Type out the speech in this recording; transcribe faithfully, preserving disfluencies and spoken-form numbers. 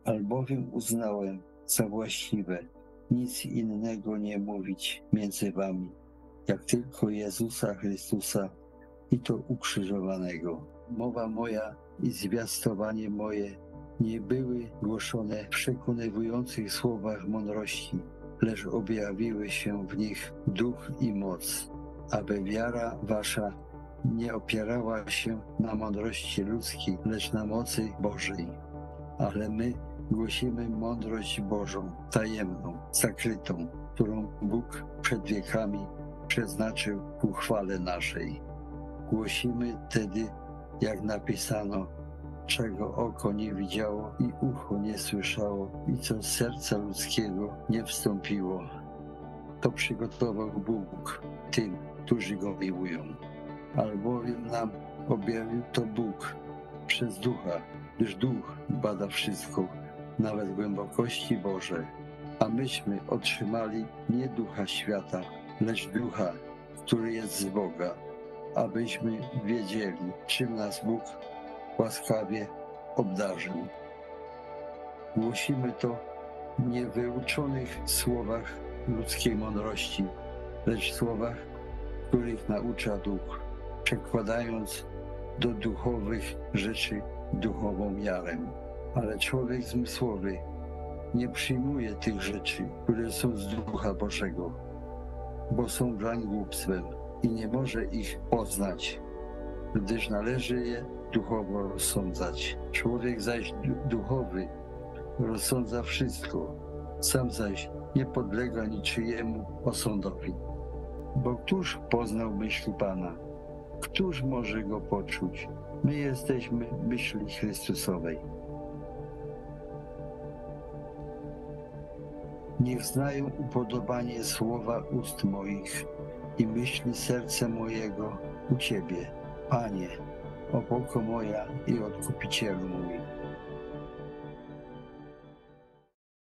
albowiem uznałem za właściwe nic innego nie mówić między wami, jak tylko Jezusa Chrystusa i to ukrzyżowanego. Mowa moja i zwiastowanie moje nie były głoszone w przekonywujących słowach mądrości, lecz objawiły się w nich duch i moc, aby wiara wasza nie opierała się na mądrości ludzkiej, lecz na mocy Bożej. Ale my głosimy mądrość Bożą, tajemną, zakrytą, którą Bóg przed wiekami przeznaczył ku chwale naszej. Głosimy tedy, jak napisano, czego oko nie widziało i ucho nie słyszało i co z serca ludzkiego nie wstąpiło. To przygotował Bóg tym, którzy Go miłują. Albowiem nam objawił to Bóg przez Ducha, gdyż Duch bada wszystko, nawet głębokości Boże. A myśmy otrzymali nie ducha świata, lecz Ducha, który jest z Boga, abyśmy wiedzieli, czym nas Bóg łaskawie obdarzył. Głosimy to nie w wyuczonych słowach ludzkiej mądrości, lecz słowach, których naucza Duch, przekładając do duchowych rzeczy duchową miarę. Ale człowiek zmysłowy nie przyjmuje tych rzeczy, które są z Ducha Bożego, bo są dlań głupstwem i nie może ich poznać, gdyż należy je duchowo rozsądzać. Człowiek zaś duchowy rozsądza wszystko, sam zaś nie podlega niczyjemu osądowi. Bo któż poznał myśl Pana? Któż może go poczuć? My jesteśmy myśli Chrystusowej. Niech znają upodobanie słowa ust moich i myśli serca mojego u Ciebie, Panie, opoko moja i Odkupicielu mój.